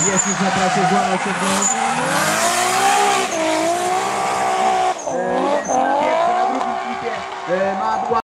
Jest już na trasie, złamał się w nią. Jest na pierwszym, na drugim klipie. Ma